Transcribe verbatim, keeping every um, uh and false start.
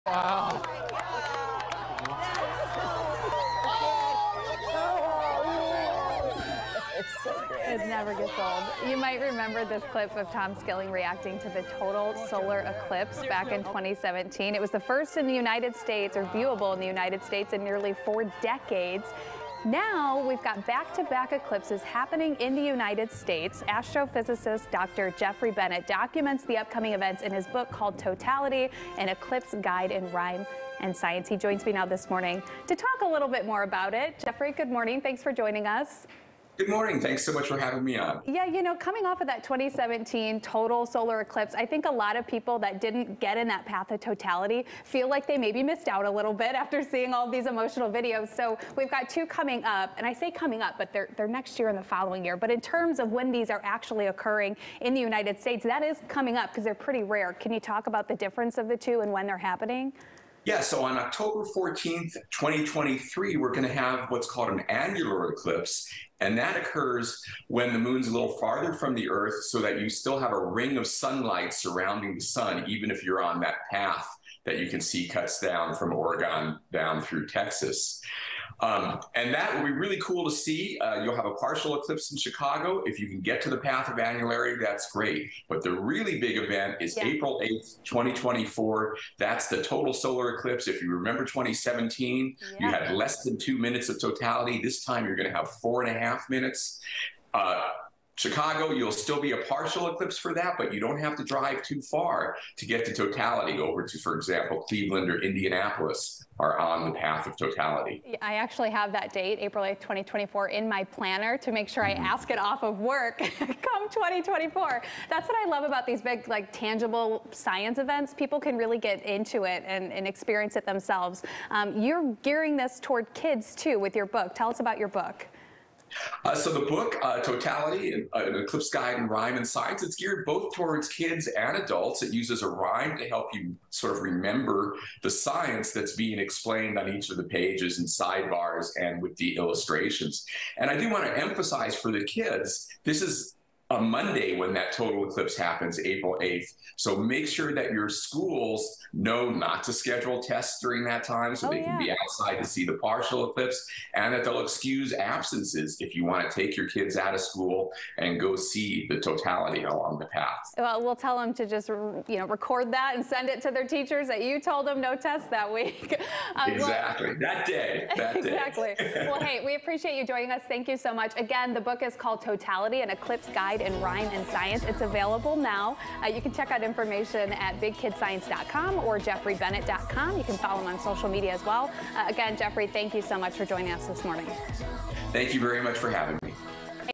Wow. It's so good. It never gets old. You might remember this clip of Tom Skilling reacting to the total solar eclipse back in twenty seventeen. It was the first in the United States, or viewable in the United States, in nearly four decades. Now we've got back-to-back eclipses happening in the United States. Astrophysicist Doctor Jeffrey Bennett documents the upcoming events in his book called Totality, an Eclipse Guide in Rhyme and Science. He joins me now this morning to talk a little bit more about it. Jeffrey, good morning. Thanks for joining us. Good morning. Thanks so much for having me on. Yeah, you know, coming off of that twenty seventeen total solar eclipse, I think a lot of people that didn't get in that path of totality feel like they maybe missed out a little bit after seeing all these emotional videos. So we've got two coming up, and I say coming up, but they're, they're next year and the following year. But in terms of when these are actually occurring in the United States, that is coming up because they're pretty rare. Can you talk about the difference of the two and when they're happening? Yeah, so on October fourteenth, twenty twenty-three, we're going to have what's called an annular eclipse, and that occurs when the moon's a little farther from the Earth so that you still have a ring of sunlight surrounding the sun, even if you're on that path that you can see cuts down from Oregon down through Texas. Um, and that will be really cool to see. Uh, you'll have a partial eclipse in Chicago. If you can get to the path of annularity, that's great. But the really big event is yeah. April eighth, twenty twenty-four. That's the total solar eclipse. If you remember twenty seventeen, yeah. you had less than two minutes of totality. This time you're going to have four and a half minutes. Uh, Chicago, you'll still be a partial eclipse for that, but you don't have to drive too far to get to totality. Over to, for example, Cleveland or Indianapolis are on the path of totality. I actually have that date, April eighth, twenty twenty-four, in my planner to make sure mm-hmm. I ask it off of work come twenty twenty-four. That's what I love about these big, like, tangible science events. People can really get into it and, and experience it themselves. Um, you're gearing this toward kids, too, with your book. Tell us about your book. Uh, so the book, uh, Totality, an Eclipse Guide in Rhyme and Science, it's geared both towards kids and adults. It uses a rhyme to help you sort of remember the science that's being explained on each of the pages and sidebars and with the illustrations. And I do want to emphasize for the kids, this is a Monday when that total eclipse happens, April eighth. So make sure that your schools know not to schedule tests during that time so oh, they yeah. can be outside to see the partial eclipse, and that they'll excuse absences if you want to take your kids out of school and go see the totality along the path. Well, we'll tell them to just, you know, record that and send it to their teachers that you told them no tests that week. Um, exactly. Well, that day. That exactly. day. Well, hey, we appreciate you joining us. Thank you so much. Again, the book is called Totality, an Eclipse Guide in Rhyme and Science. It's available now. Uh, you can check out information at big kid science dot com or jeffrey bennett dot com. You can follow him on social media as well. Uh, again, Jeffrey, thank you so much for joining us this morning. Thank you very much for having me.